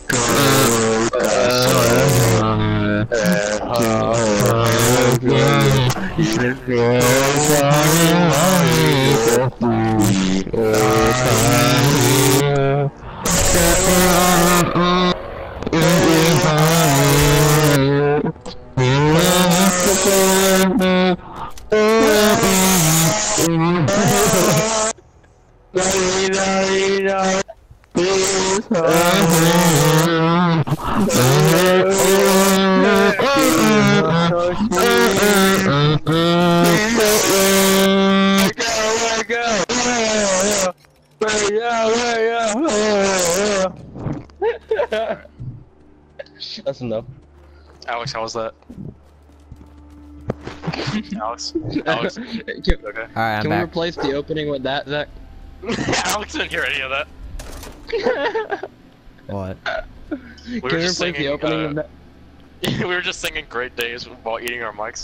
That's enough. Alex, how was that? Alex? Alex? Okay. Alright, I'm Can we back. replace the opening with that, Zach? Alex didn't hear any of that. What? Can we replace the opening with that? We were just singing Great Days while eating our mics.